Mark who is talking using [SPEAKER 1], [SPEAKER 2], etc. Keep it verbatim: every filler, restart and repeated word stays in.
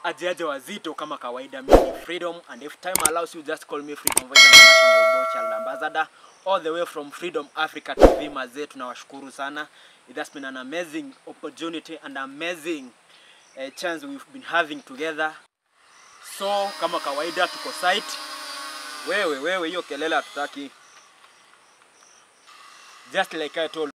[SPEAKER 1] Aje wazito kama kawaida, mimi Freedom, and if time allows you just call me Freedom Voice International Boy Child Ambassador all the way from Freedom Africa T V. Mazee, tunawashukuru sana. It has been an amazing opportunity and amazing uh, chance we've been having together. So kama kawaida tuko site. Wewe wewe hiyo kelele hatutaki. Just like I told